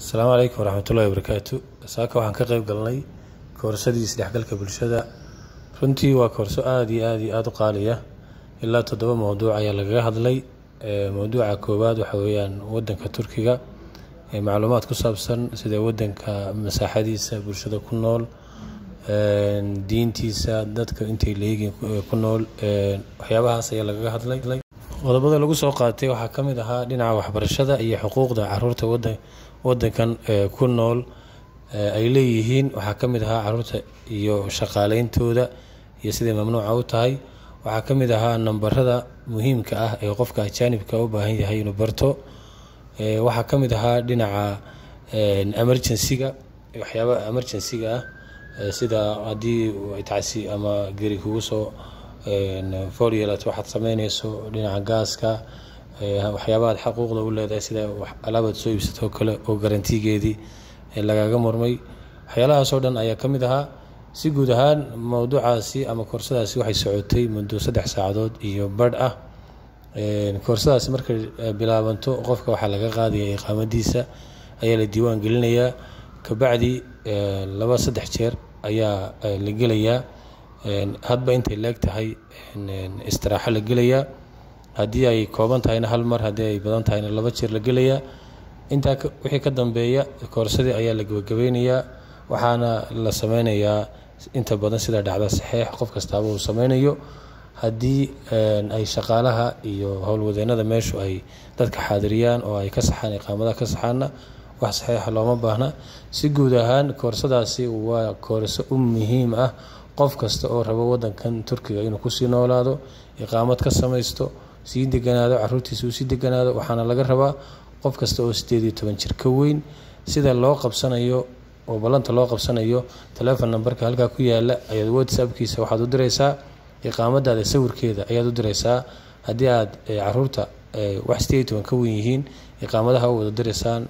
Asalaamu calaykum waraxmatullaahi wabarakaatu. Saaka waxaan ka qayb galnay koorsadii isdhexgalka bulshada. Runtii waa koorso aad iyo aad u qaaliya. Ilaa 7 mowduuc ayaa lagaga hadlay. Mowduuca koowaad waxa weeyaan wadanka Turkiga, macluumaad ku saabsan sida wadanka masaaxadiisa bulshada ku nool, diintiisa, dadka intay leeyihiin ku nool, waxyaabahaas ayaa lagaga hadlay. qodobada lagu soo qaatay waxaa ka mid ahaa dhinaca waxbarashada iyo xuquuqda carruurta wadankan ku nool ay leeyihiin. waxaa ka mid ahaa carruurta iyo shaqaaleyntooda iyo sidii mamnuuca u tahay. waxaa ka mid ahaa nambarada muhiimka ah ee qofka ajaanibka u baahan yahay inuu barto. waxaa ka mid ahaa dhinaca emergency-ga, waxyaabaha emergency-ga ah sida haddii tacsi ama geri kugu soo foolyeelato waxaad samaynayso, dhinaca gaaska, waxyaabaha xaquuqda u leedahay sida alaabad soo iibsato kale oo garantigeedii lagaga murmay. waxyaalahaas oo dhan ayaa ka mid ahaa. si guud ahaan mowduucaasi ama koorsadaasi waxay socotay muddo 3 saacadood iyo badh ah. koorsadaasi markay bilaabanto qofka waxaa laga qaadayaa iqaamadiisa ayaa la diiwaan gelinayaa, kabacdi 2-3 jeer ayaa la gelayaa. hadba intay leeg tahay istiraaxo la gelayaa. haddii ay kooban tahayna 1 mar, haddii ay badan tahayna 2 jeer la gelayaa. intaa wixii ka dambeeya koorsadii ayaa la gabagabeynayaa, waxaana la sameynayaa inta badan sida dhacda saxiix qof kastaaba uu sameynayo. haddii ay shaqaalaha iyo howlwadeennada meeshu ay dadka xaadiriyaan oo ay ka saxaan iqaamadaha ka saxaana wax saxiixa looma baahna. si guud ahaan koorsadaasi waa koorso muhiim ah. qof kasta oo rabo wadankan Turkiga inuu ku sii noolaado, iqaamad ka samaysto, sii deganaado, carruurtiisa uu sii deganaado, waxaana laga rabaa qof kasta oo 18 jir ka weyn. sida loo qabsanayo oo balanta loo qabsanayo, telephone numberka halka ku yaala ayaad WhatsApp-kiisa waxaad u diraysaa, iqaamadaada sawirkeeda ayaad u diraysaa. haddii aad carruurta wax 18 ka weyn yihiin, iqaamadaha u wada diraysaan.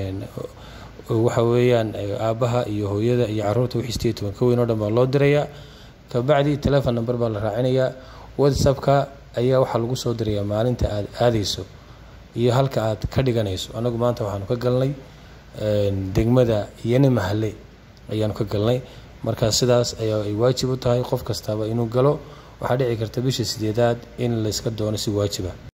waxa weeyaan aabaha iyo hooyada iyo carruurta wixii 18 ka weyn oo dhan baa loo dirayaa. kabacdi telephone number baa la raacinayaa. WhatsApp-ka ayaa waxaa lagu soo dirayaa maalinta aad aadayso iyo halka aad ka dhiganayso. anagu maanta waxaanu ka galnay degmada Yeni Mahalle ayaanu ka galnay. marka sidaas ayaa ay waajib u tahay qof kastaba inuu galo. waxaa dhici karta bisha 8aad in la iska doono si waajib ah.